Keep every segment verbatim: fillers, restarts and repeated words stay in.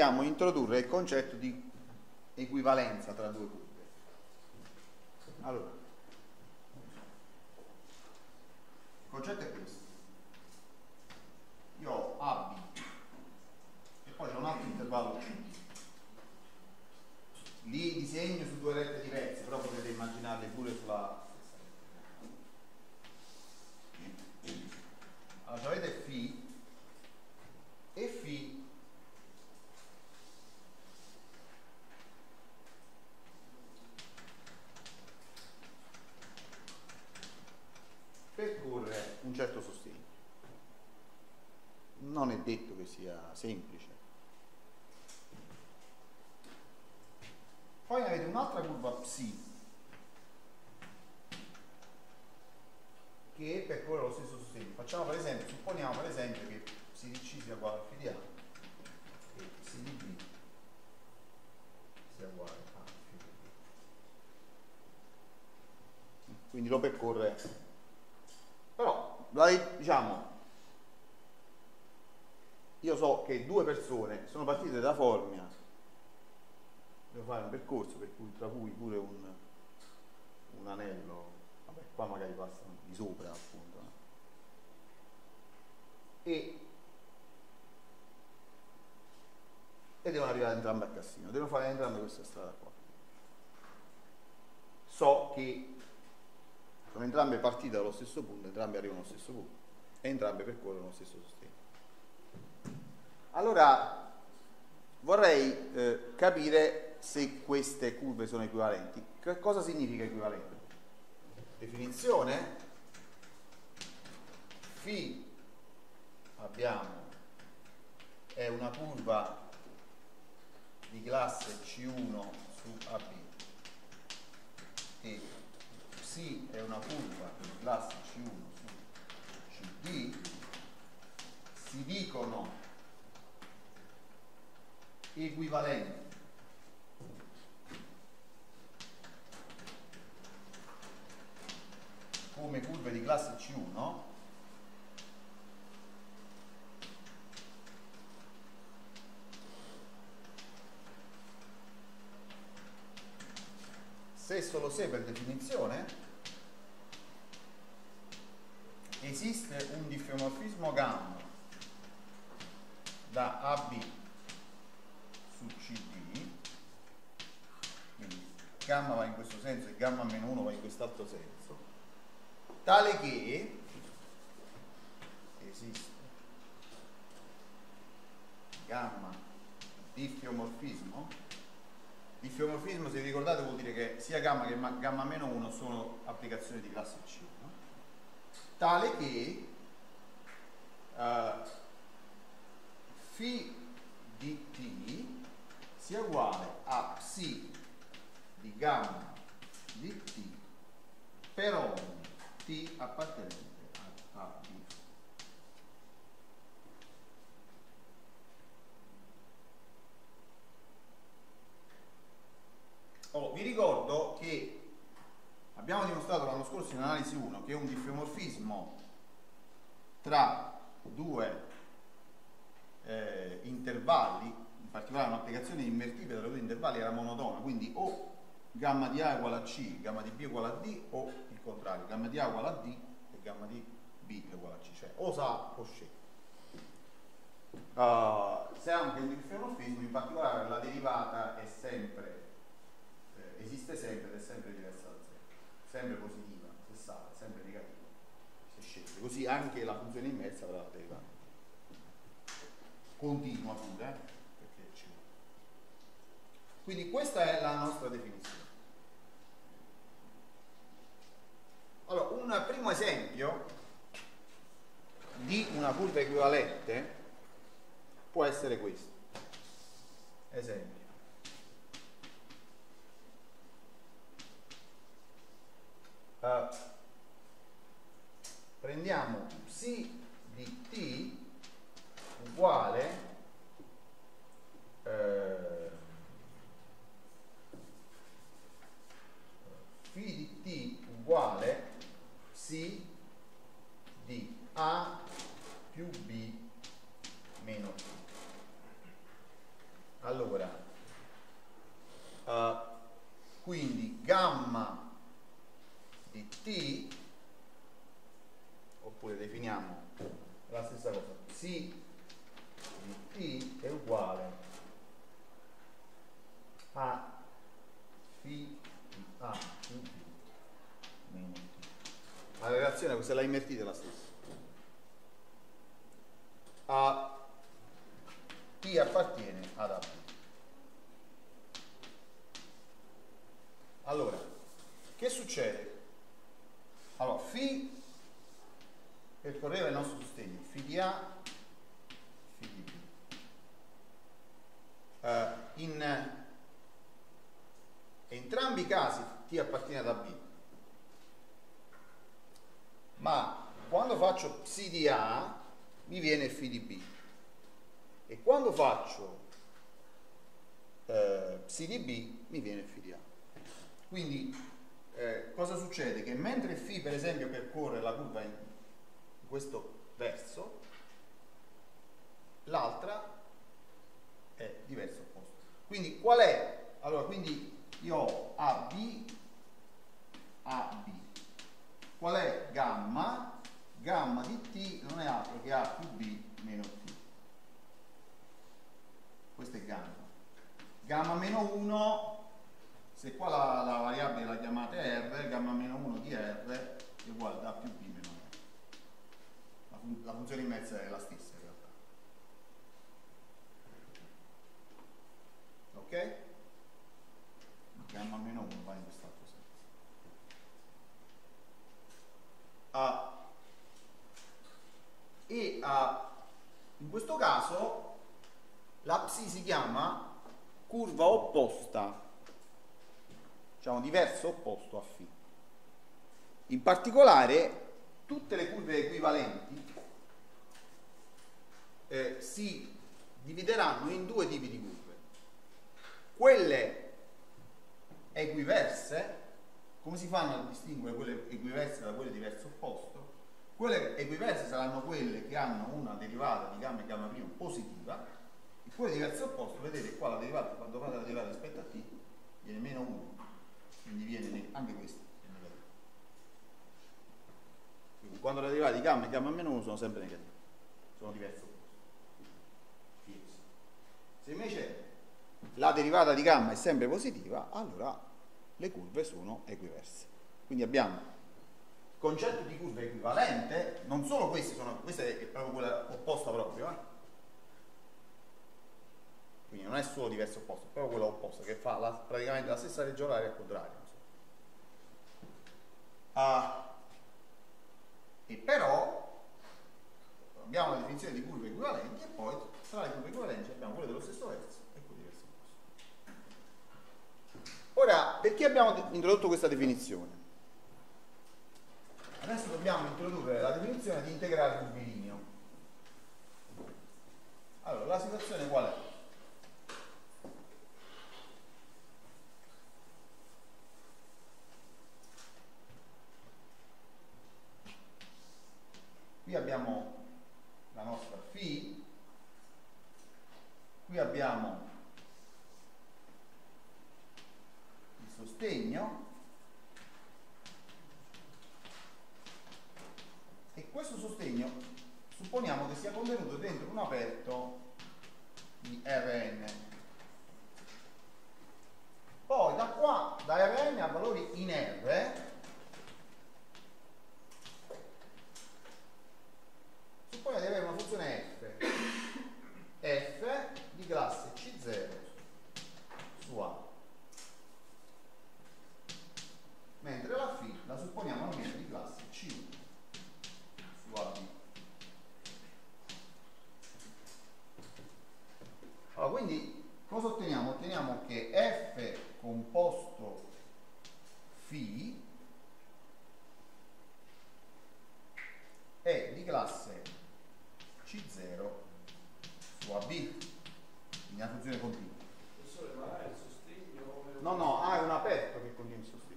dobbiamo introdurre il concetto di equivalenza tra due curve. Allora, il concetto è questo. Io ho A B e poi c'è un altro intervallo C. Li disegno su due rette diverse, però potete immaginarle pure sulla stessa. Allora, avete Φ e Φ percorre un certo sostegno. Non è detto che sia semplice. Poi avete un'altra curva Ψ che percorre lo stesso sostegno. Facciamo per esempio, supponiamo per esempio che Ψ di C sia uguale a Φ di A e Ψ di B sia uguale a Φ di B. Quindi lo percorre. Però, diciamo, io so che due persone sono partite da Formia, devo fare un percorso per cui tra cui pure un, un anello, vabbè, qua magari passano di sopra appunto, no? e e devono arrivare entrambe a Cassino, devono fare entrambe questa strada qua. So che sono entrambe partite dallo stesso punto, entrambe arrivano allo stesso punto e entrambe percorrono lo stesso sostegno. Allora vorrei eh, capire se queste curve sono equivalenti. Che cosa significa equivalente? Definizione: Φ abbiamo è una curva di classe C uno su A B e Ψ è una curva di classe C uno su C D. Si dicono equivalenti come curve di classe C uno se solo se per definizione esiste un diffeomorfismo gamma da A B su C D, quindi gamma va in questo senso e gamma meno uno va in quest'altro senso, tale che esiste gamma diffeomorfismo. Diffeomorfismo, se vi ricordate, vuol dire che sia gamma che gamma meno uno sono applicazioni di classe C, no? Tale che uh, Φ di T sia uguale a Ψ di gamma di T per ogni T appartenente a A B. Oh, vi ricordo che abbiamo dimostrato l'anno scorso in analisi uno che un diffeomorfismo tra due eh, intervalli, in particolare un'applicazione invertibile tra due intervalli, era monotona, quindi o gamma di A uguale a C, gamma di B uguale a D, o il contrario, gamma di A uguale a D e gamma di B uguale a C, cioè o sa o sceglie. Uh, se anche un diffeomorfismo, in particolare la derivata è sempre esiste sempre ed è sempre diversa da zero, sempre positiva se sale, sempre negativa se scende, così anche la funzione inversa avrà la derivata continua pure, eh? Perché c'è. Quindi questa è la nostra definizione. Allora, un primo esempio di una curva equivalente può essere questo. Esempio: Uh, prendiamo Ψ di T uguale eh, Φ di T uguale Ψ di A più B meno T. T, oppure definiamo la stessa cosa, psi di T è uguale a φ di A più B meno T. La relazione, se la invertite è la stessa. A T appartiene ad A B. Allora, che succede? Allora, φ percorreva il nostro sostegno, φ di A, φ di B. Uh, in entrambi i casi T appartiene ad A B, ma quando faccio psi di A mi viene φ di B, e quando faccio uh, psi di B mi viene φ di A. Quindi eh, cosa succede? Che mentre φ per esempio percorre la curva in questo verso, l'altra è diverso opposto. Quindi qual è? Allora, quindi io ho A B, A B. Qual è gamma? Gamma di T non è altro che A più B meno T. Questo è gamma. Gamma meno uno, se qua la, la variabile la chiamate R, gamma meno uno di R è uguale ad A più B meno R. La, fun la funzione inversa è la stessa in realtà. Ok? Gamma meno uno va in quest'altro senso. Ah, e ah, in questo caso la psi si chiama curva opposta, diciamo diverso opposto a φ. In particolare tutte le curve equivalenti eh, si divideranno in due tipi di curve. Quelle equiverse, come si fanno a distinguere quelle equiverse da quelle diverso opposto? Quelle equiverse saranno quelle che hanno una derivata di gamma e gamma prima positiva, e quelle diverso opposto, vedete qua la derivata, quando fate la derivata rispetto a t viene meno uno, quindi viene anche questa. Quindi quando la derivata di gamma e gamma meno uno sono sempre negative, sono diverso opposto. Se invece la derivata di gamma è sempre positiva, allora le curve sono equiverse. Quindi abbiamo il concetto di curva equivalente, non solo queste sono, questa è proprio quella opposta proprio, eh? Quindi non è solo diverso opposto, è proprio quella opposta che fa la, praticamente la stessa legge oraria al contrario. Ah, e però abbiamo la definizione di curve equivalenti, e poi tra le curve equivalenti abbiamo quelle dello stesso verso e quelle diverso opposto. Ora, perché abbiamo introdotto questa definizione? Adesso dobbiamo introdurre la definizione di integrale curvilineo. Allora, la situazione qual è? Qui abbiamo la nostra φ, qui abbiamo il sostegno, e questo sostegno supponiamo che sia contenuto dentro un aperto di R N. Poi da qua, da R N a valori in R, supponiamo di avere una funzione f, f di classe C zero su A, mentre la φ la supponiamo almeno di classe C su A B. Allora, quindi cosa otteniamo? Otteniamo che f composto φ è di classe C zero su A B, quindi una funzione continua. Professore, ma ha il sostegno? No, no, A è un aperto che contiene il sostegno.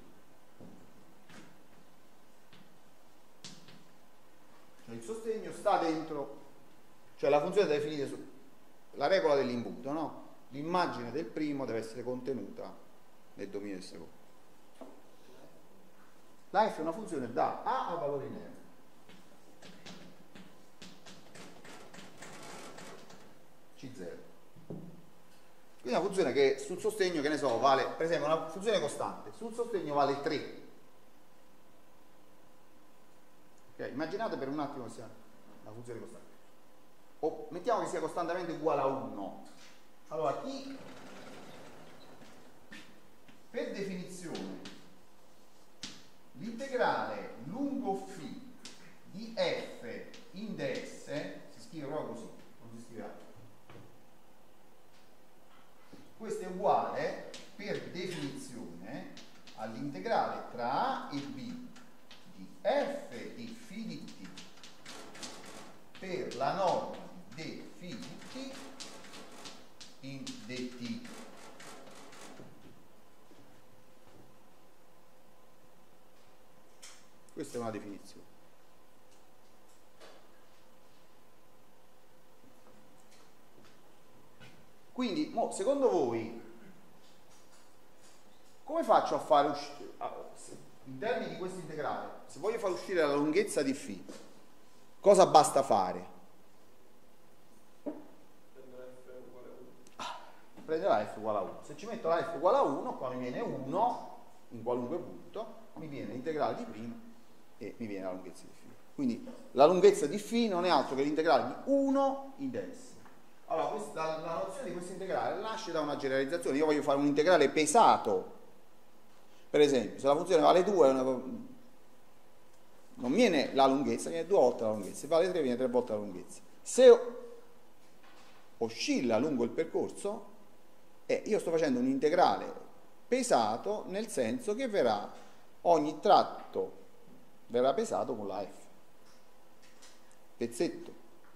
Cioè il sostegno sta dentro, cioè la funzione deve finire su la regola dell'imbuto, no? L'immagine del primo deve essere contenuta nel dominio del secondo. La f è una funzione da A a valore in R. C zero. Quindi una funzione che sul sostegno, che ne so, vale, per esempio una funzione costante, sul sostegno vale tre. Okay, immaginate per un attimo che sia una funzione costante. O mettiamo che sia costantemente uguale a uno. Allora, chi per definizione l'integrale lungo φ di f in ds si scrive proprio così, non si scrive altro. Questo è uguale per definizione all'integrale tra A e B di f di φ di t per la norma di d φ di t in dt. Questa è una definizione. Quindi, mo, secondo voi, come faccio a fare uscire, in termini di questo integrale, se voglio far uscire la lunghezza di φ, cosa basta fare? Prendere la f uguale a uno. Se ci metto la f uguale a uno, qua mi viene uno, in qualunque punto, mi viene l'integrale di prima e mi viene la lunghezza di φ. Quindi la lunghezza di φ non è altro che l'integrale di uno in ds. Allora, questa, la nozione di questo integrale nasce da una generalizzazione. Io voglio fare un integrale pesato. Per esempio, se la funzione vale due, non viene la lunghezza, viene due volte la lunghezza. Se vale tre, viene tre volte la lunghezza. Se oscilla lungo il percorso, eh, io sto facendo un integrale pesato, nel senso che verrà ogni tratto verrà pesato con la f. Pezzetto.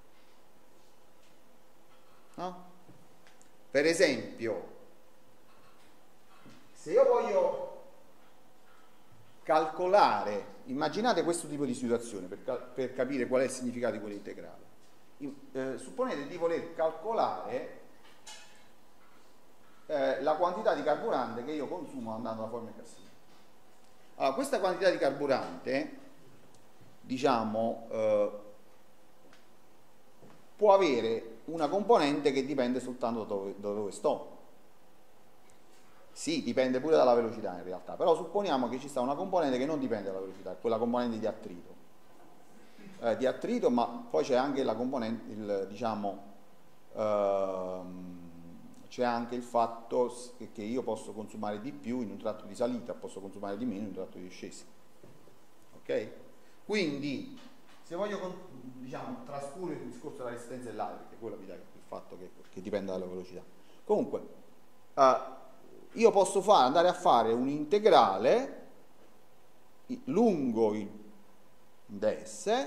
No? Per esempio, se io voglio calcolare, immaginate questo tipo di situazione per, per capire qual è il significato di quell'integrale. Eh, supponete di voler calcolare eh, la quantità di carburante che io consumo andando da Formel Cassino. Allora, questa quantità di carburante, diciamo, eh, può avere una componente che dipende soltanto da dove, da dove sto. Sì, dipende pure dalla velocità in realtà, però supponiamo che ci sta una componente che non dipende dalla velocità, quella componente di attrito. Eh, di attrito, ma poi c'è anche la componente, il, diciamo, ehm, c'è anche il fatto che io posso consumare di più in un tratto di salita, posso consumare di meno in un tratto di discesa. Ok? Quindi, se voglio, diciamo, trasporre il discorso della resistenza dell'aria, perché quello mi dà il fatto che, che dipende dalla velocità. Comunque, eh, io posso fare, andare a fare un integrale lungo il ds,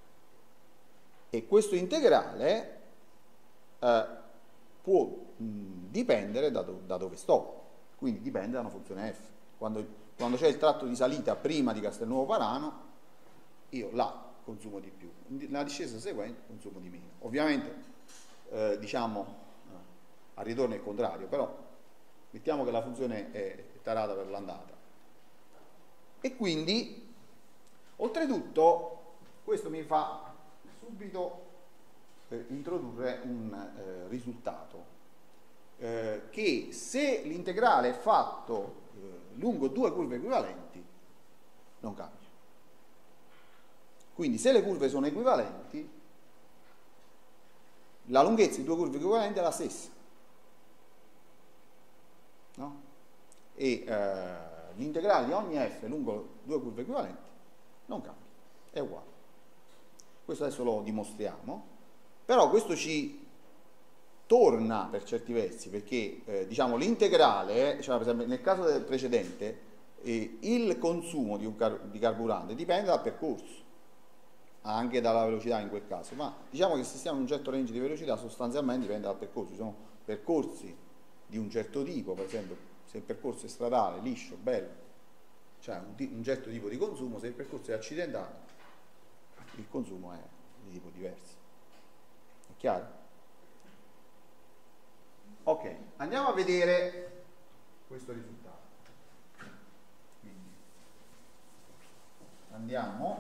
e questo integrale eh, può mh, dipendere da, do, da dove sto, quindi dipende da una funzione f. Quando, quando c'è il tratto di salita prima di Castelnuovo Parano, io là consumo di più, nella discesa seguente consumo di meno. Ovviamente, eh, diciamo, al ritorno è il contrario, però mettiamo che la funzione è tarata per l'andata. E quindi, oltretutto, questo mi fa subito eh, introdurre un eh, risultato, eh, che se l'integrale è fatto eh, lungo due curve equivalenti, non cambia. Quindi se le curve sono equivalenti, la lunghezza di due curve equivalenti è la stessa. No? E eh, l'integrale di ogni f lungo due curve equivalenti non cambia, è uguale. Questo adesso lo dimostriamo, però questo ci torna per certi versi, perché eh, diciamo l'integrale, cioè per esempio nel caso del precedente, eh, il consumo di, un car di carburante dipende dal percorso, anche dalla velocità in quel caso, ma diciamo che se stiamo in un certo range di velocità sostanzialmente dipende dal percorso. Ci sono percorsi di un certo tipo, per esempio se il percorso è stradale, liscio, bello, cioè un, un certo tipo di consumo, se il percorso è accidentato il consumo è di tipo diverso. È chiaro? Ok, andiamo a vedere questo risultato. Quindi, andiamo,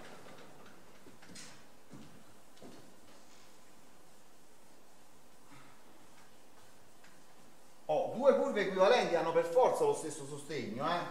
oh, due curve equivalenti hanno per forza lo stesso sostegno, eh?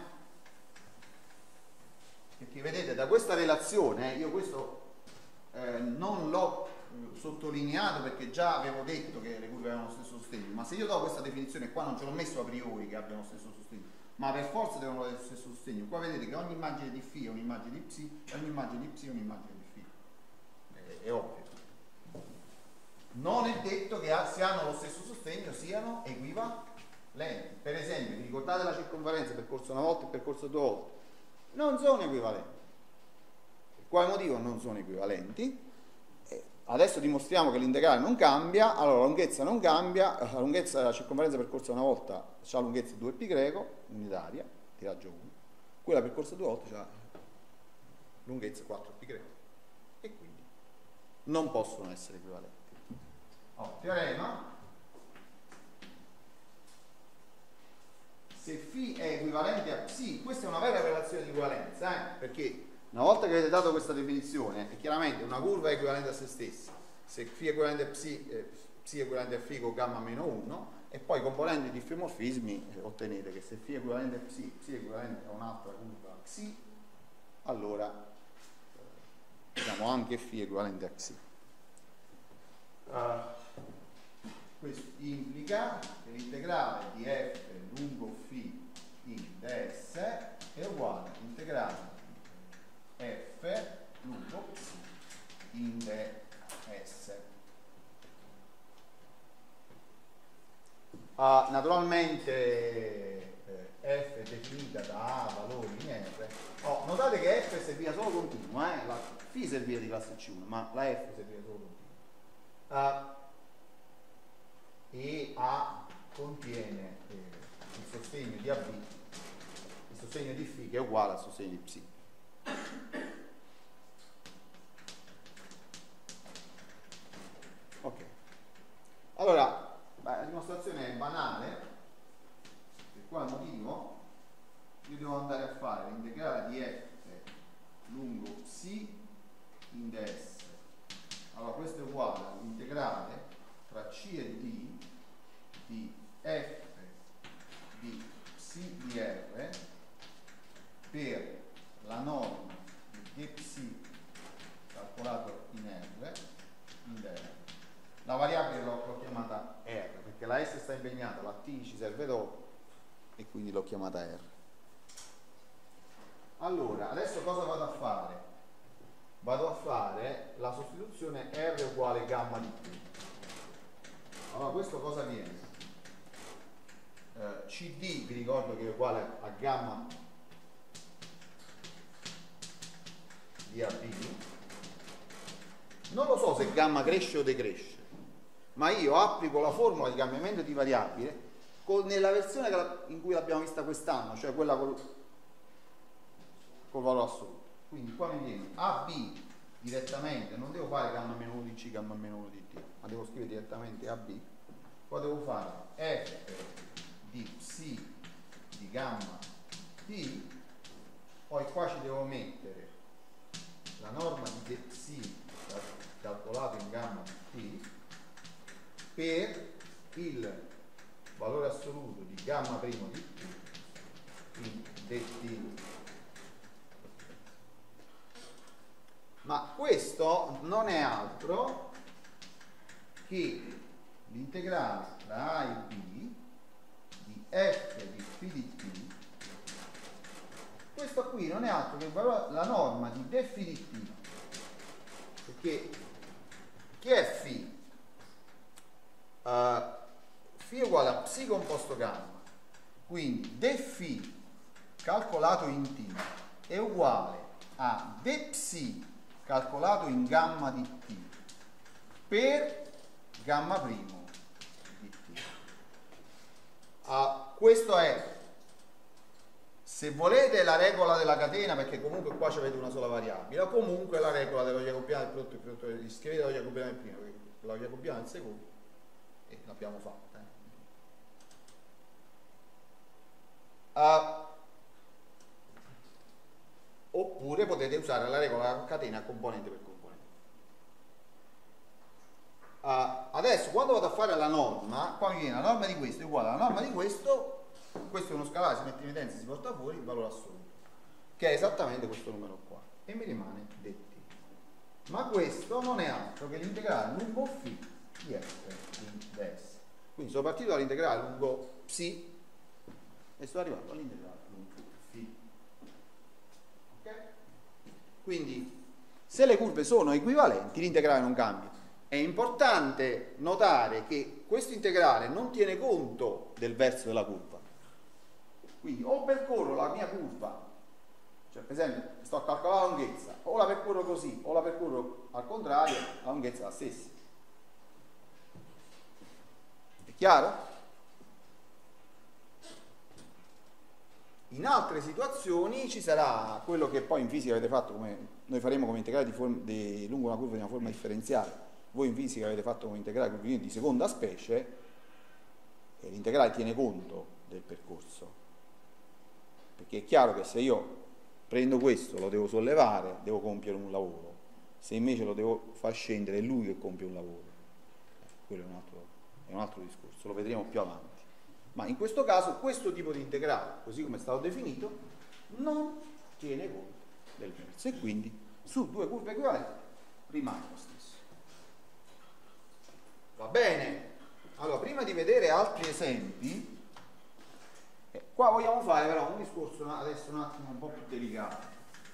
Perché vedete, da questa relazione, io questo eh, non l'ho sottolineato perché già avevo detto che le curve avevano lo stesso sostegno, ma se io do questa definizione qua non ce l'ho messo a priori che abbiano lo stesso sostegno, ma per forza devono avere lo stesso sostegno. Qua vedete che ogni immagine di φ è un'immagine di psi e ogni immagine di psi è un'immagine di φ. È, è ovvio. Non è detto che se hanno lo stesso sostegno siano equivalenti. Per esempio, vi ricordate la circonferenza percorsa una volta e percorsa due volte? Non sono equivalenti. Per quale motivo non sono equivalenti? Eh, adesso dimostriamo che l'integrale non cambia, allora la lunghezza non cambia, la lunghezza della circonferenza percorsa una volta ha la lunghezza due π greco, unitaria, di raggio uno, quella percorsa due volte ha lunghezza quattro π greco, e quindi non possono essere equivalenti. Oh, teorema: se φ è equivalente a psi, questa è una vera relazione di equivalenza, eh? Perché una volta che avete dato questa definizione, è chiaramente una curva è equivalente a se stessa. Se φ è equivalente a psi, eh, psi è equivalente a φ con gamma meno uno, e poi componendo i diffeomorfismi eh, ottenete che se φ è equivalente a psi, psi è equivalente a un'altra curva xi, allora eh, diciamo anche φ è equivalente a xi. Uh, questo implica che l'integrale di f lungo φ in ds è uguale all'integrale f lungo psi in ds. Uh, naturalmente eh, f è definita da a valori in R. Oh, notate che f serviva solo continuo, eh? La φ serviva di classe C uno, ma la f serviva solo continuo. Uh, e A contiene eh, il sostegno di A B, il sostegno di φ che è uguale al sostegno di psi. Ok, allora beh, la dimostrazione è banale. Per quale motivo? Io devo andare a fare l'integrale di f lungo psi in ds. Allora questo è uguale all'integrale tra c e d di f di psi di R per la norma di dψ calcolato in R in R. La variabile l'ho chiamata R perché la S sta impegnata, la T ci serve dopo e quindi l'ho chiamata R. Allora, adesso cosa vado a fare? Vado a fare la sostituzione R uguale gamma di T. Allora questo cosa viene? Uh, C D vi ricordo che è uguale a gamma di A B. Non lo so se gamma cresce o decresce, ma io applico la formula di cambiamento di variabile con, nella versione che la, in cui l'abbiamo vista quest'anno, cioè quella col, col valore assoluto. Quindi qua mi viene A B direttamente, non devo fare gamma meno uno di C, gamma meno uno di D, ma devo scrivere direttamente A B. Poi devo fare F di psi di gamma T, poi qua ci devo mettere la norma di dψ calcolato in gamma T per il valore assoluto di gamma primo di T in dt. Ma questo non è altro che l'integrale tra A e B di f di φ di t. Questo qui non è altro che la norma di dφ di t, perché che è φ? Uh, φ è uguale a psi composto gamma, quindi dφ calcolato in t è uguale a dψ calcolato in gamma di t per gamma primo di t. Uh, questo è, se volete, la regola della catena, perché comunque qua ci avete una sola variabile, o comunque la regola dello jacobiano del prodotto, il prodotto, scrivete lo jacobiano del primo, lo jacobiano del secondo, e l'abbiamo fatta. Eh. Uh, oppure potete usare la regola catena componente per componente. Uh, adesso quando vado a fare la norma, qua mi viene la norma di questo è uguale alla norma di questo, questo è uno scalare, si mette in evidenza, si porta fuori il valore assoluto, che è esattamente questo numero qua, e mi rimane det. Ma questo non è altro che l'integrale lungo φ di f di ds. Quindi sono partito dall'integrale lungo psi e sto arrivando all'integrale lungo φ. Ok? Quindi se le curve sono equivalenti l'integrale non cambia. È importante notare che questo integrale non tiene conto del verso della curva. Quindi o percorro la mia curva, cioè per esempio sto a calcolare la lunghezza, o la percorro così o la percorro al contrario, la lunghezza è la stessa. È chiaro? In altre situazioni ci sarà quello che poi in fisica avete fatto, come noi faremo come integrale di forma, di, lungo una curva di una forma differenziale, voi in fisica avete fatto come integrale curvilineare di seconda specie, e l'integrale tiene conto del percorso, perché è chiaro che se io prendo questo, lo devo sollevare, devo compiere un lavoro, se invece lo devo far scendere è lui che compie un lavoro, quello è un altro, è un altro discorso, lo vedremo più avanti. Ma in questo caso questo tipo di integrale, così come è stato definito, non tiene conto del verso e quindi su due curve equivalenti rimane lo stesso. Va bene? Allora, prima di vedere altri esempi, eh, qua vogliamo fare però un discorso adesso un attimo un po' più delicato.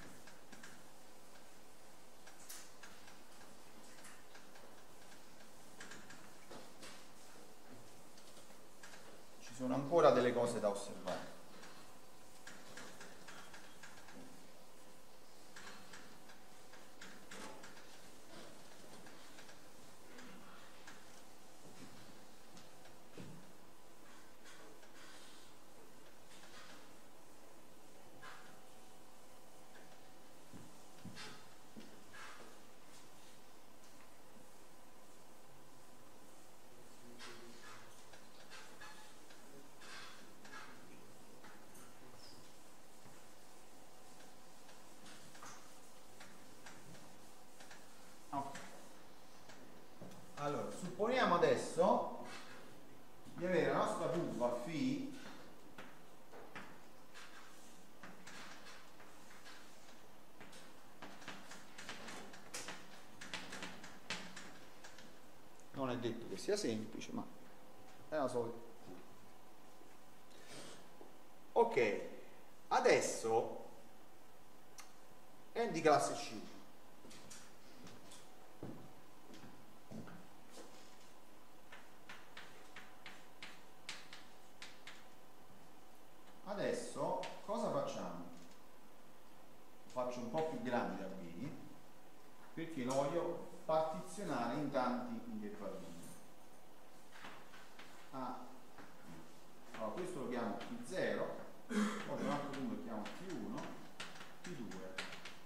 Ci sono ancora delle cose da osservare. Allora, supponiamo adesso di avere la nostra curva φ non è detto che sia semplice, ma è la solita. Ok, adesso è di classe C. Adesso cosa facciamo? Faccio un po' più grande a B perché lo voglio partizionare in tanti intervallini. Ah. Allora questo lo chiamo P zero, poi un altro punto lo chiamo P uno, P due,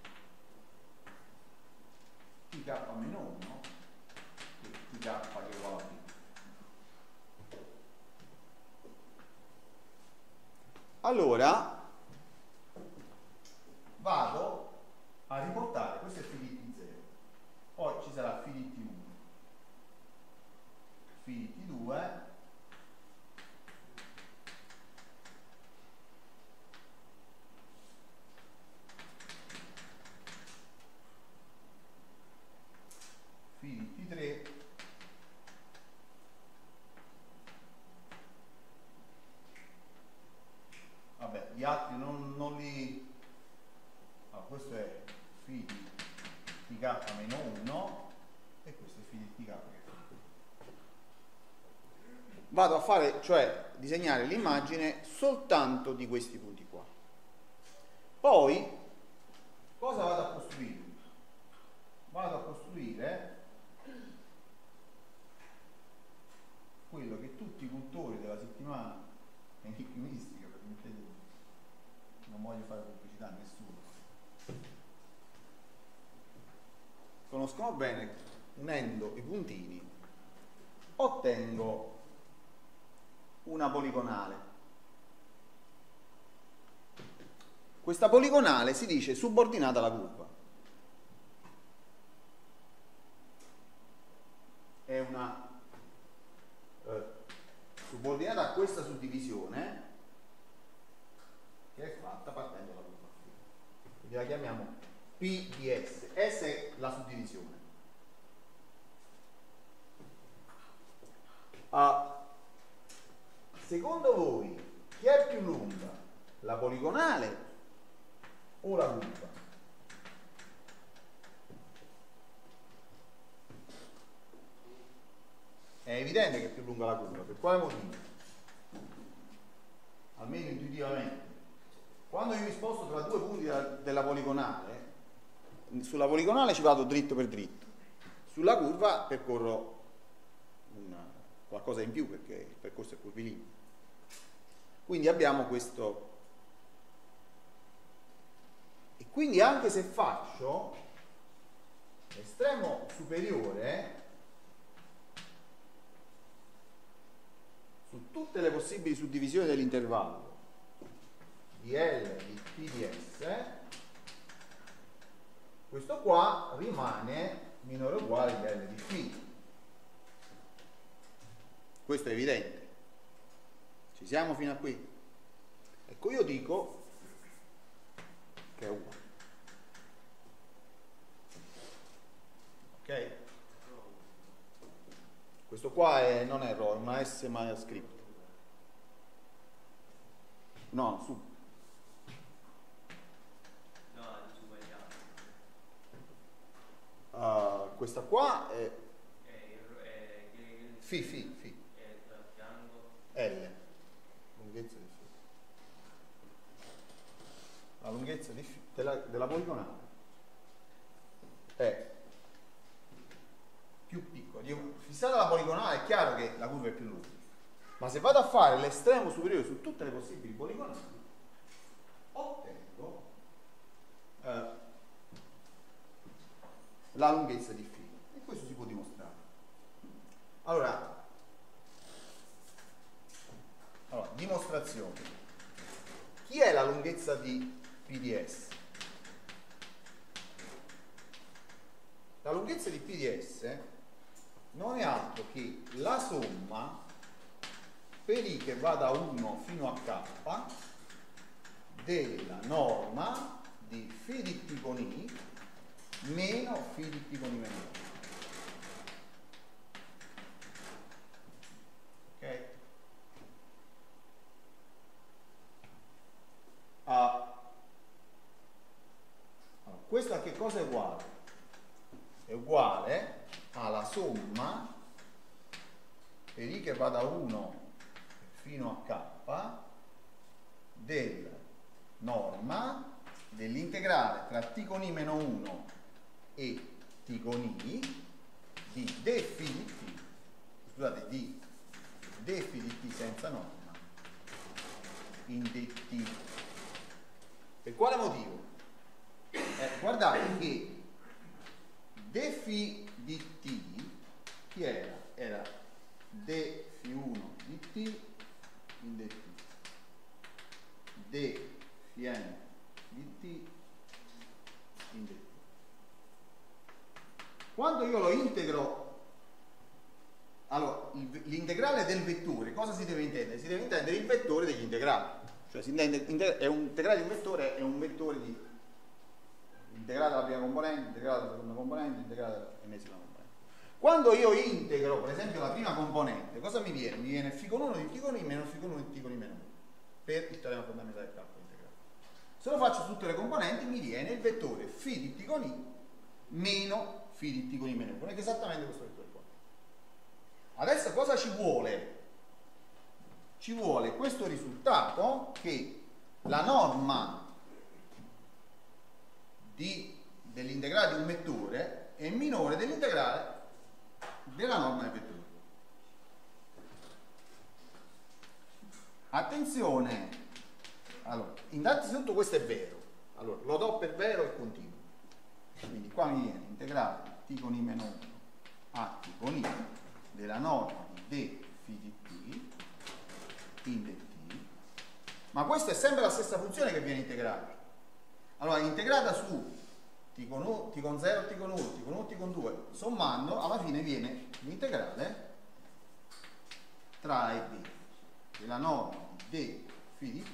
P K meno uno e P K che è uguale a B. Allora vado a riportare, questo è φ di T zero, poi ci sarà φ di T uno, φ di T due, φ di T tre, vabbè, gli altri non, non li... Allora, questo è φ di Tk meno uno e questo è φ di Tk che è vado a fare, cioè disegnare l'immagine soltanto di questi punti qua. Poi cosa vado a costruire? Vado a costruire quello che tutti i cultori della settimana enigmistica, permettetemi, non voglio fare pubblicità a nessuno, conoscono bene. Unendo i puntini ottengo una poligonale. questa poligonale si dice subordinata alla curva. È una eh, subordinata a questa suddivisione che è fatta partendo dalla curva. Quindi la chiamiamo P di S. S è la suddivisione. Uh, secondo voi chi è più lunga? La poligonale o la curva? È evidente che è più lunga la curva. Per quale motivo? Almeno intuitivamente. Quando io mi sposto tra due punti della, della poligonale, sulla poligonale ci vado dritto per dritto, sulla curva percorro una, qualcosa in più perché il percorso è curvilineo. Quindi abbiamo questo. E quindi anche se faccio l'estremo superiore su tutte le possibili suddivisioni dell'intervallo di L di P di S, questo qua rimane minore o uguale di L di P. Questo è evidente. Ci siamo fino a qui? Ecco, io dico che è uguale. Ok? Questo qua è, non è rho, è una S manoscritta. No, su. No, è disuguagliato. Uh, questa qua è È il è, che, Φ, Φ, Φ. è il fianco. L. Lunghezza di Φ. La lunghezza di Φ della, della poligonale è più piccola. Io, fissata la poligonale è chiaro che la curva è più lunga. Ma se vado a fare l'estremo superiore su tutte le possibili poligonali, ottengo eh, la lunghezza di Φ. E questo si può dimostrare. Allora, allora dimostrazione. Chi è la lunghezza di P di S? La lunghezza di P di S non è altro che la somma per I che va da uno fino a K della norma di φ di T con I meno φ di T con I meno I. Ok? Ah, allora, questo a che cosa è uguale? È uguale alla somma per I che va da uno fino a K della norma dell'integrale tra T con I meno uno e T con I di dφ di T, scusate, di dφ di T senza norma in dt. Per quale motivo? Eh, guardate che dφ di T chi era? Era dφ uno di T in dt, dφn di T in dt. Quando io lo integro, allora l'integrale del vettore cosa si deve intendere? Si deve intendere il vettore degli integrali, cioè si intende, è un integrale di un vettore, è un vettore di integrale della prima componente, integrale della seconda componente, integrale dell'ennesima componente. Quando io integro per esempio la prima componente, cosa mi viene? Mi viene φ con uno di T con I meno φ con uno di T con I meno uno per il teorema fondamentale del calcolo integrale. Se lo faccio su tutte le componenti mi viene il vettore φ di T con I meno φ di T con I meno uno, è esattamente questo vettore qua. Adesso cosa ci vuole? Ci vuole questo risultato che la norma dell'integrale di un vettore è minore dell'integrale della norma del vettore. Attenzione, allora, innanzitutto questo è vero, allora lo do per vero e continuo, quindi qua mi viene integrale T con I meno uno a T con I della norma di dφ di T in dt, ma questa è sempre la stessa funzione che viene integrata, Allora, integrata su t con, u, t con zero, t con uno, t con uno, t con due, sommando, alla fine viene l'integrale tra A e B, della norma di d φ di t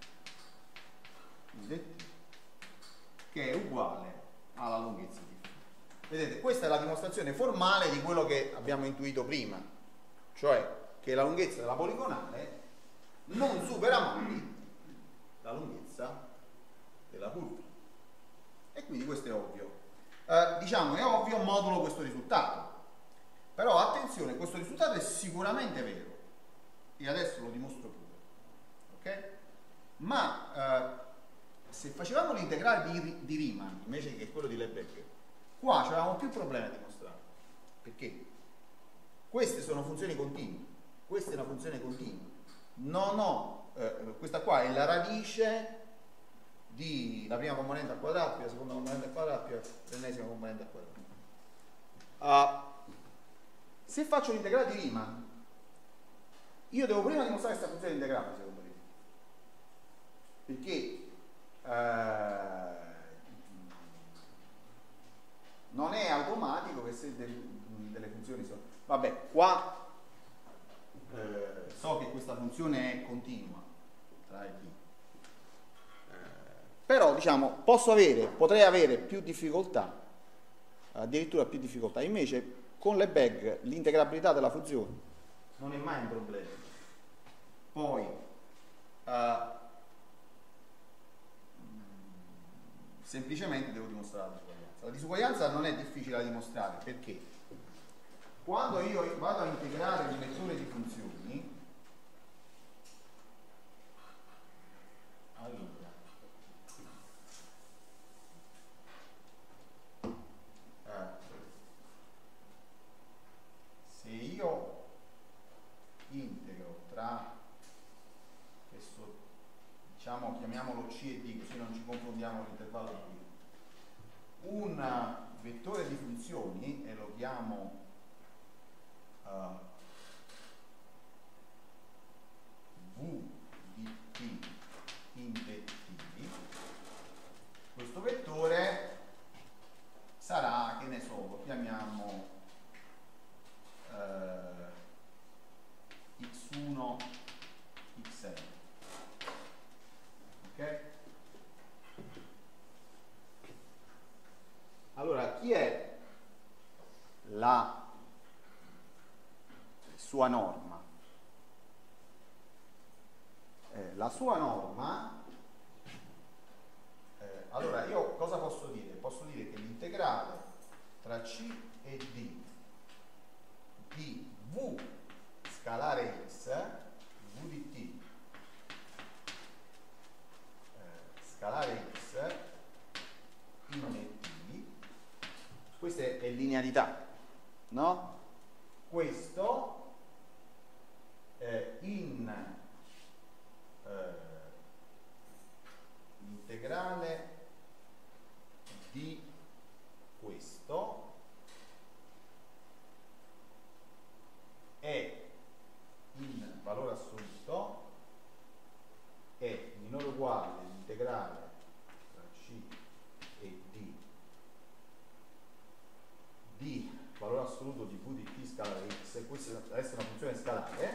in dt, che è uguale alla lunghezza di φ. Vedete, questa è la dimostrazione formale di quello che abbiamo intuito prima, cioè che la lunghezza della poligonale non supera mai la lunghezza della curva. E quindi questo è ovvio. Eh, diciamo, è ovvio modulo questo risultato. Però attenzione, questo risultato è sicuramente vero. E adesso lo dimostro pure. Ok? Ma eh, se facevamo l'integrale di, di Riemann invece che quello di Lebesgue, qua avevamo più problemi a dimostrare. Perché? Queste sono funzioni continue. Questa è una funzione continua. Non ho, eh, questa qua è la radice di la prima componente al quadrato, più la seconda componente al quadrato, più l'ennesima componente al quadrato. Uh, se faccio l'integrale di Riemann, io devo prima dimostrare questa funzione integrale, secondo me. Perché eh, non è automatico che se delle, delle funzioni sono... Vabbè, qua eh, so che questa funzione è continua tra A e B. Però diciamo posso avere, potrei avere più difficoltà, addirittura più difficoltà. Invece con Lebesgue l'integrabilità della funzione non è mai un problema. Poi uh, semplicemente devo dimostrare la disuguaglianza. La disuguaglianza non è difficile da dimostrare perché quando io vado a integrare un vettore di funzioni, allora se io integro tra questo, diciamo, chiamiamolo C e D, così non ci confondiamo l'intervallo qui, un vettore di funzioni e lo chiamo uh, V di t in dt, questo vettore sarà, che ne so, lo chiamiamo Uh, x uno, xn, ok? Allora, chi è la sua norma? Eh, la sua norma, eh, allora io cosa posso dire? Posso dire che l'integrale tra c e d di v scalare x, v di t eh, scalare x in t, questa è linearità, no? Questo eh, in eh, integrale di questo è in valore assoluto è minore o uguale all'integrale tra c e d di valore assoluto di v di t scalare x, e questa deve essere una funzione scalare,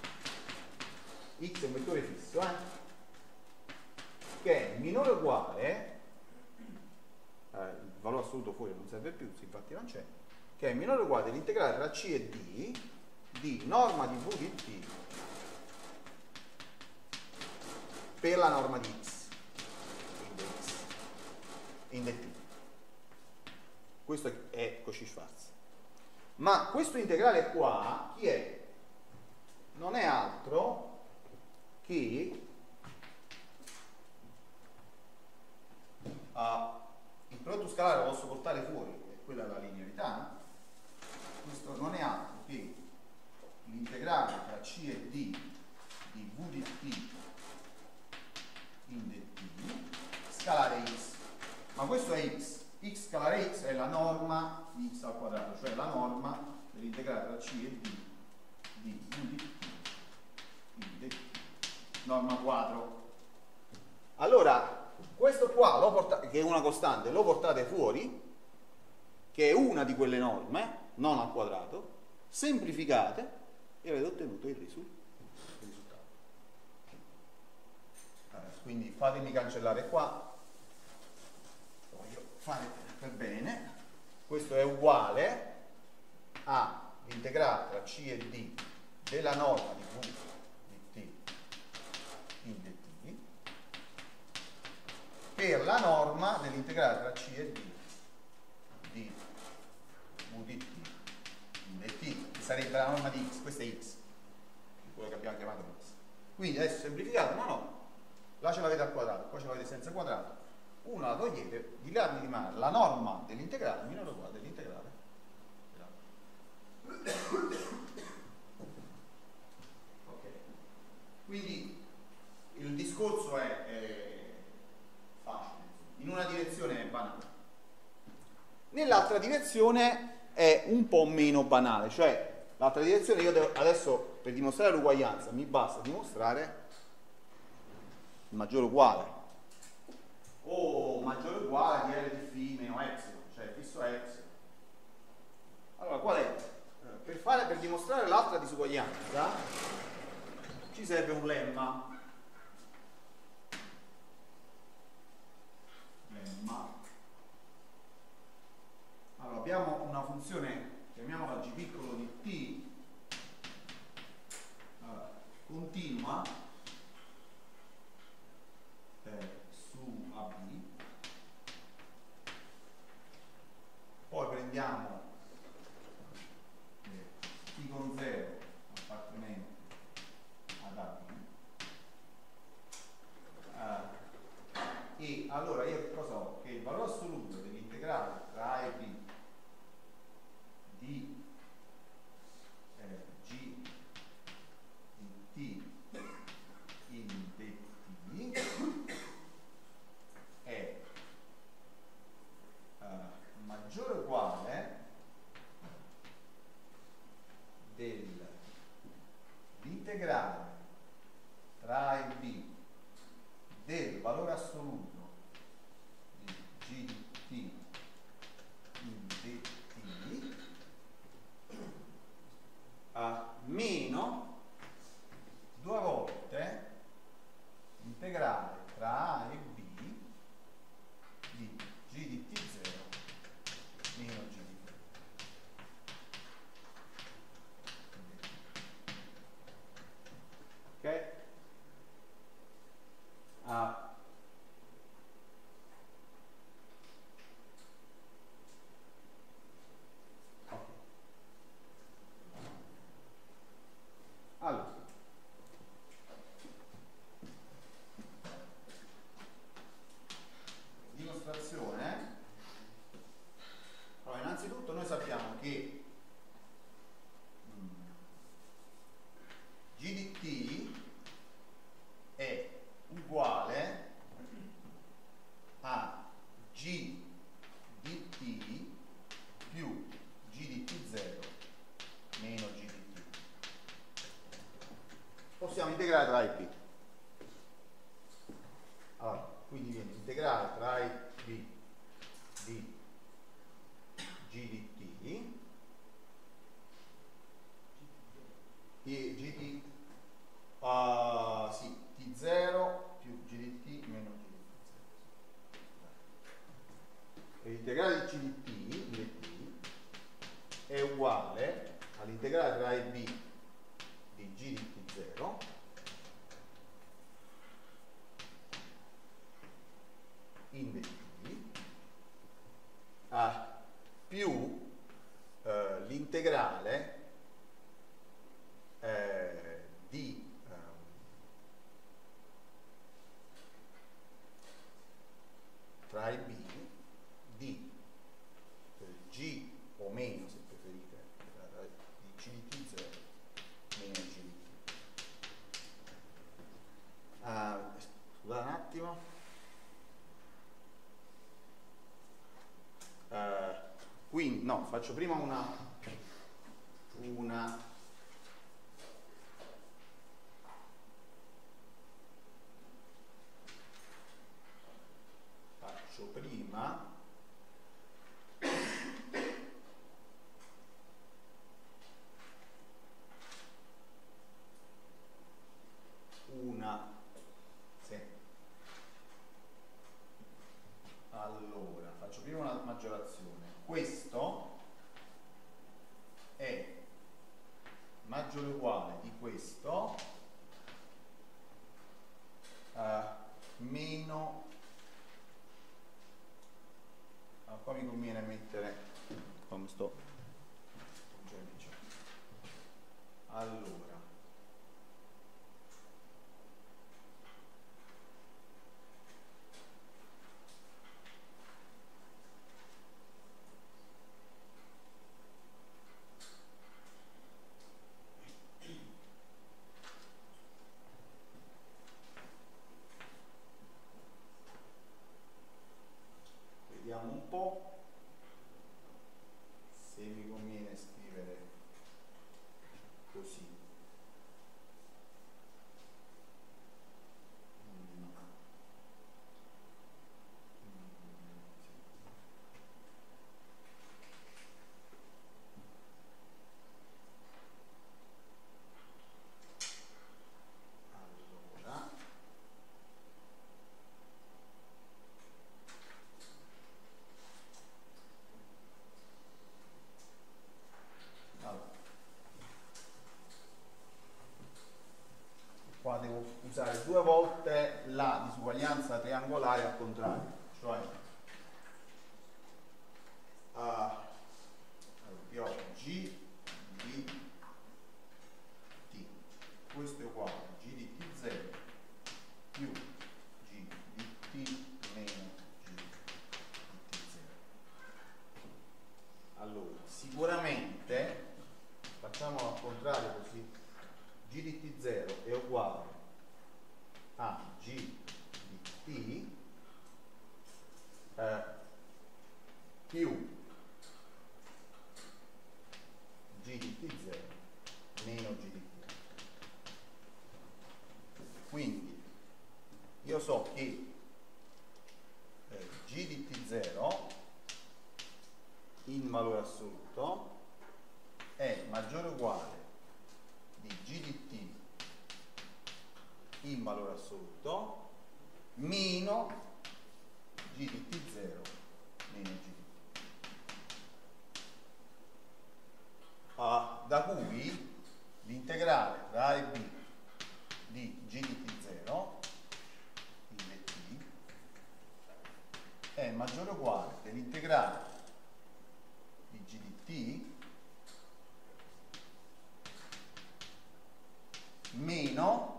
x è un vettore fisso, eh? che è minore o uguale, eh, il valore assoluto fuori non serve più, infatti non c'è, che è minore o uguale all'integrale tra c e d di norma di v di t per la norma di x in dx, in dt. Questo è Cauchy-Schwarz. Ma questo integrale qua chi è? Non è altro che uh, il prodotto scalare lo posso portare fuori, e quella è la linearità. Questo non è altro che l'integrale tra c e d di v di t in dt scalare x, ma questo è x, x scalare x è la norma di x al quadrato, cioè la norma dell'integrale tra c e d di v di t in dt, norma quadro. Allora questo qua, lo portate, che è una costante, lo portate fuori, che è una di quelle norme, non al quadrato, semplificate e avete ottenuto il risultato. Quindi fatemi cancellare qua, voglio fare per bene, questo è uguale all'integrale tra C e D della norma di V di T in dt per la norma dell'integrale tra C e D di V di T in dt, che sarebbe la norma di x, questa è x, quello che abbiamo chiamato x. Quindi adesso semplificato, no no, là ce l'avete al quadrato, qua ce l'avete senza quadrato, una la togliete, di là mi rimane la norma dell'integrale minore uguale dell'integrale. Ok, quindi il discorso è, è facile, in una direzione è banale, nell'altra direzione è un po' meno banale, cioè l'altra direzione io devo, adesso per dimostrare l'uguaglianza mi basta dimostrare il maggiore uguale o maggiore uguale di L di φ meno epsilon, cioè fisso epsilon. Allora qual è? Per, fare, per dimostrare l'altra disuguaglianza ci serve un lemma. Lemma. Allora abbiamo una funzione, chiamiamola g piccolo di t, allora, continua eh, su A B, poi prendiamo t con zero appartenente ad A B uh, e allora io che cosa ho? Che il valore assoluto dell'integrale tra A e B di eh, g di t in dt è uh, maggiore o uguale dell'integrale tra A e B del valore assoluto di g di t in dt a meno due volte l'integrale tra A e B di g di t zero meno g di t. Ok? Ah. Okay. Allora, dimostrazione. Allora, innanzitutto noi sappiamo che g di t è uguale a g di t più g di t zero meno g di t. Possiamo integrare tra A e B. Allora, quindi viene integrale tra A e B di g di t e g di uh, sì, t zero più g di t meno g di t zero. E l'integrale di g di t, di t è uguale all'integrale tra A e B di g di t zero in dt a più eh, l'integrale eh, di um, tra A e B di eh, g o meno, se preferite, di g di t zero meno g di t. Uh, scusate un attimo. Uh, quindi, no, faccio prima una una maggiorazione. Questo è maggiore o uguale di questo uh, meno, ah, qua mi conviene mettere come sto allora vediamo un po' se mi conviene scrivere così. Qua devo usare due volte la disuguaglianza triangolare al contrario, cioè uh, io ho G di T, questo è uguale a G di T zero più G di T meno G di T zero. Allora, sicuramente facciamolo al contrario così. G di T zero è uguale a G di T eh, più G di T zero meno G di T. Quindi io so che eh, G di T zero in valore assoluto è maggiore o uguale di G di T in valore assoluto meno G di T zero meno G di T. Uh, da cui l'integrale tra A e B di G di T zero in dt è maggiore o uguale dell'integrale di G di T meno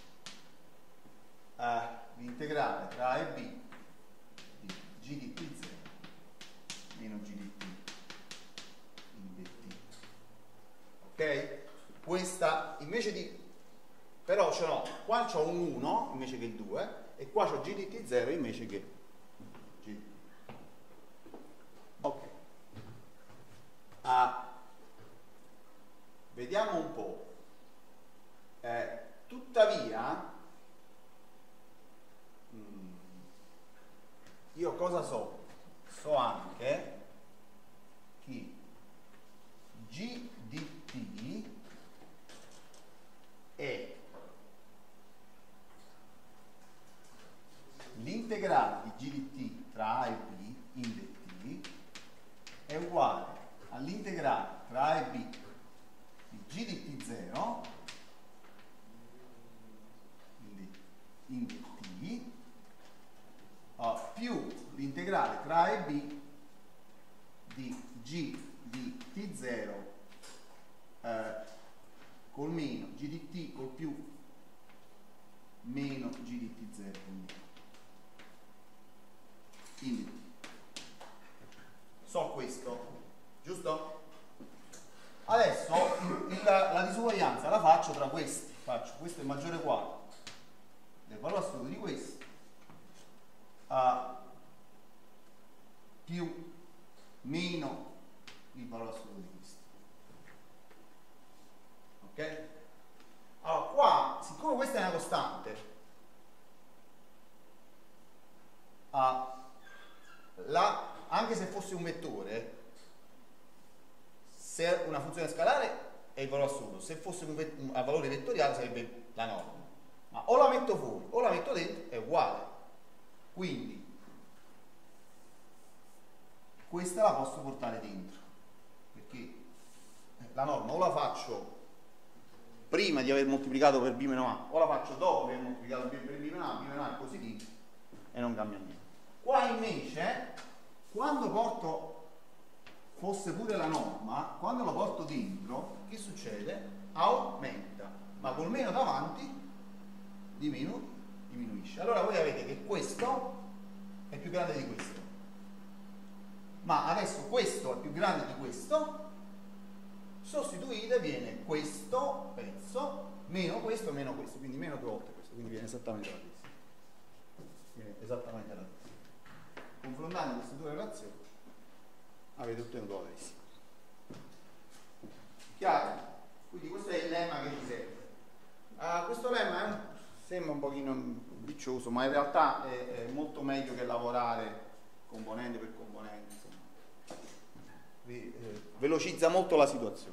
eh, l'integrale tra A e B di G di T zero meno G di T in dt. Ok? Questa invece di, però ce l'ho, qua c'ho un uno invece che il due e qua c'ho G di T zero invece che G di T. Ok. Ah, vediamo un po'. Eh, tuttavia mh, io cosa so? So anche che G di T è l'integrale di G di T tra A e B in dt è uguale all'integrale tra A e B di G di T zero in dt uh, più l'integrale tra A e B di G di T zero eh, col meno G di T col più meno G di T zero in dt. So questo, giusto? Adesso il, il, la disuguaglianza la faccio tra questi, faccio questo è maggiore o uguale del valore assoluto di questo a più meno il valore assoluto di questo. Ok? Allora qua, siccome questa è una costante, uh, la, anche se fosse un vettore, se una funzione scalare è il valore assoluto, se fosse un, un a valore vettoriale sarebbe la norma. Ma o la metto fuori o la metto dentro è uguale. Quindi questa la posso portare dentro, perché la norma o la faccio prima di aver moltiplicato per b meno a, o la faccio dopo aver moltiplicato per b meno a, b meno a è positivo e non cambia niente. Qua invece, quando porto, fosse pure la norma, quando lo porto dentro, che succede? Aumenta, ma col meno davanti diminu, diminuisce. Allora voi avete che questo è più grande di questo, ma adesso questo è più grande di questo, sostituite, viene questo pezzo meno questo meno questo, quindi meno due volte questo, quindi viene esattamente la stessa. Viene esattamente la stessa. Confrontando queste due relazioni avete ottenuto la stessa. Chiaro? Quindi questo è il lemma che ci serve. Uh, questo lemma è un, sembra un pochino ambizioso, ma in realtà è, è molto meglio che lavorare componente per componente, insomma. Vi, eh, velocizza molto la situazione.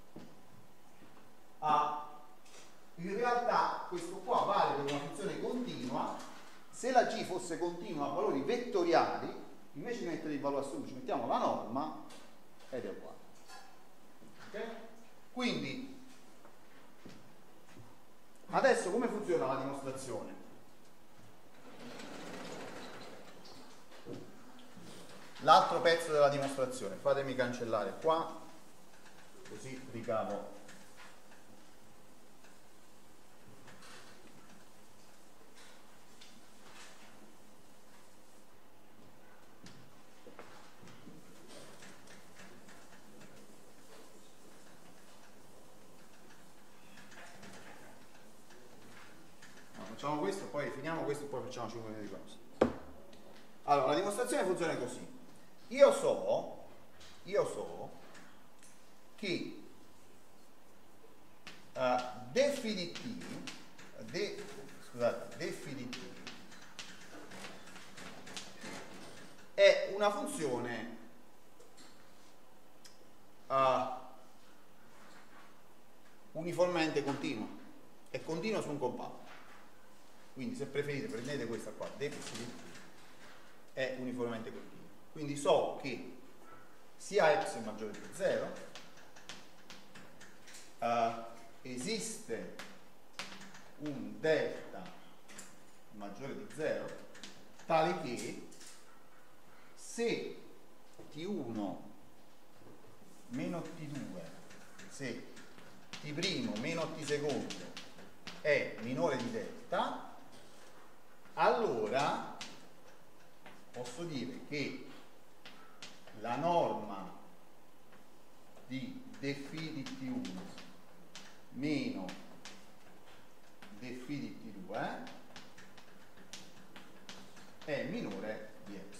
Uh, in realtà questo qua vale per una funzione continua. Se la g fosse continua a valori vettoriali, invece di mettere il valore assoluto ci mettiamo la norma ed è uguale. Okay? Quindi adesso come funziona la dimostrazione? L'altro pezzo della dimostrazione, fatemi cancellare qua, così ricavo. Facciamo questo, poi finiamo questo e poi facciamo cinque minuti di pausa. Allora, la dimostrazione funziona così. Io so, io so che uh, dφ dt, de, scusate, dφ dt è una funzione uh, uniformemente continua, è continua su un compatto. Quindi se preferite prendete questa qua, dφ dt è uniformemente continua. Quindi so che sia x è maggiore di zero, uh, esiste un delta maggiore di zero, tale che se T uno meno T due, se T' meno T secondo è minore di delta, allora posso dire che la norma di dφ di T uno meno dφ di T due è minore di x.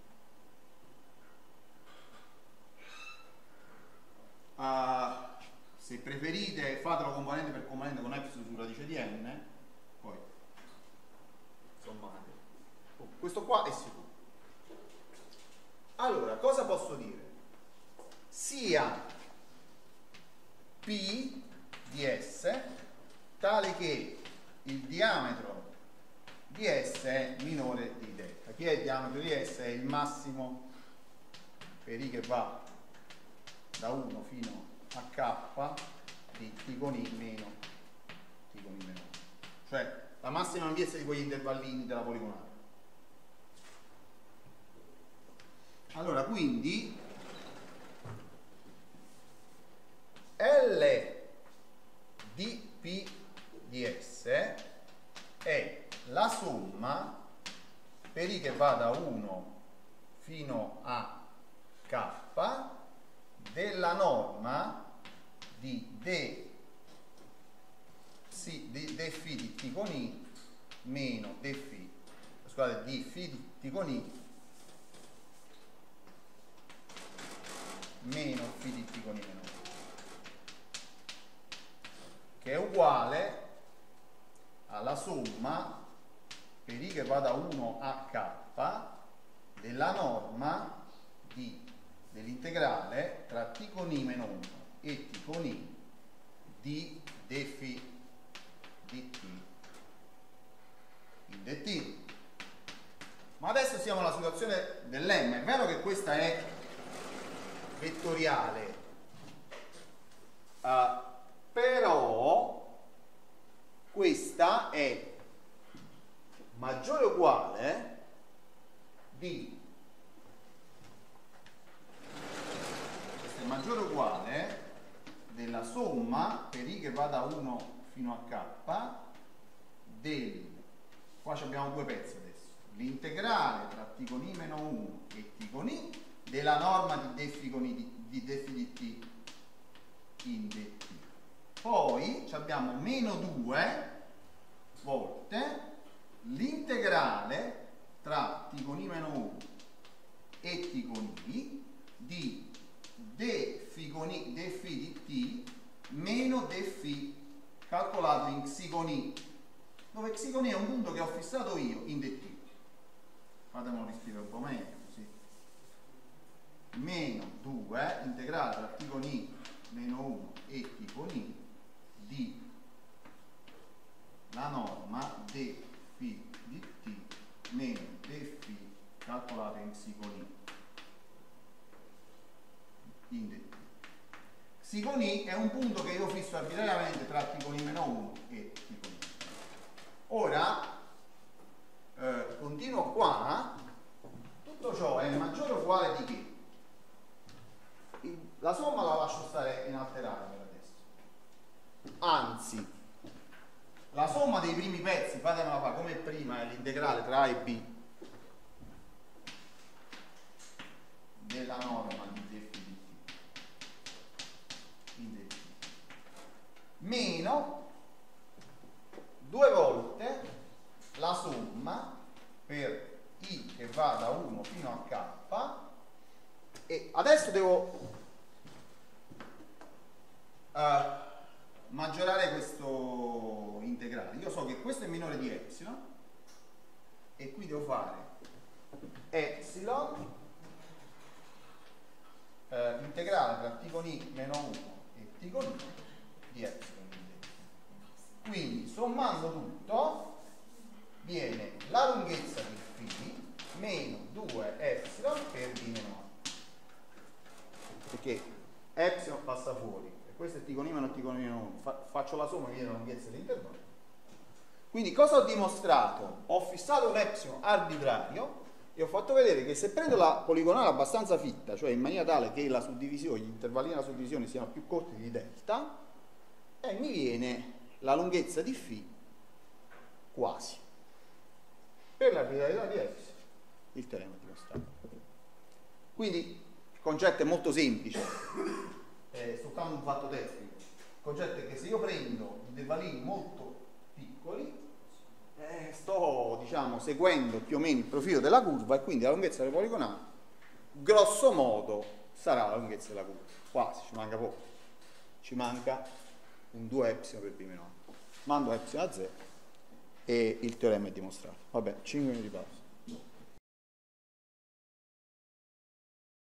Uh, se preferite fatelo componente per componente con f su radice di n, poi sommate. Oh, questo qua è sicuro. Allora, cosa posso dire? Sia P di S tale che il diametro di S è minore di delta. Chi è il diametro di S? È il massimo per I che va da uno fino a K di T con I meno T con I meno uno. Cioè la massima ampiezza di quegli intervallini della poligonale. Allora, quindi L di P di S è la somma per I che va da uno fino a K della norma di d sì, di dφ di T con I meno dφ, scusate, di φ di T con I meno φ di T con I meno uno, che è uguale alla somma per I che va da uno a K della norma di dell'integrale tra T con I meno uno e T con I di dφ di T in dt. Ma adesso siamo alla situazione del lemma. È vero che questa è vettoriale, uh, però questa è maggiore o uguale di questo è maggiore o uguale della somma per i che va da uno fino a k del, qua abbiamo due pezzi adesso, l'integrale tra t con i meno uno e t con i della norma di def con i di, di def di t in dt. Poi abbiamo meno due volte l'integrale tra t con i meno uno e t con i di def con i def di t meno def calcolato in xi con i, dove xi con i è un punto che ho fissato io in dt. Fatemelo riscrivere un po' meglio così. Meno due integrale tra t con i meno uno e t con i di la norma def di t meno def calcolato in xi con i in dt. Xi con i è un punto che io fisso arbitrariamente tra t con i meno uno e t con i. Ora eh, continuo qua, tutto ciò è maggiore o uguale di che? La somma la lascio stare inalterata per adesso, anzi la somma dei primi pezzi, fatemela fare come prima, è l'integrale tra a e b della norma di def di t in dt meno due volte la somma per i che va da uno fino a k, e adesso devo uh, maggiorare questo integrale. Io so che questo è minore di epsilon e qui devo fare epsilon uh, integrale tra t con i meno uno e t con i di epsilon. Quindi sommando tutto viene la lunghezza di φ meno due epsilon per d meno a, perché epsilon passa fuori e questo è t con i meno t con i meno uno, Fa, faccio la somma, viene la lunghezza dell'intervallo. Quindi cosa ho dimostrato? Ho fissato un epsilon arbitrario e ho fatto vedere che se prendo la poligonale abbastanza fitta, cioè in maniera tale che la suddivisione, gli intervalli della suddivisione siano più corti di delta, e mi viene la lunghezza di φ quasi. Per l'arbitrarietà di epsilon il teorema è dimostrato. Quindi il concetto è molto semplice, è soltanto un fatto tecnico. Il concetto è che se io prendo intervallini molto piccoli, eh, sto diciamo seguendo più o meno il profilo della curva e quindi la lunghezza della poligonale grosso modo sarà la lunghezza della curva. Quasi, ci manca poco, ci manca un due epsilon per b meno a. Mando epsilon a zero e il teorema è dimostrato. Vabbè, cinque minuti di pausa.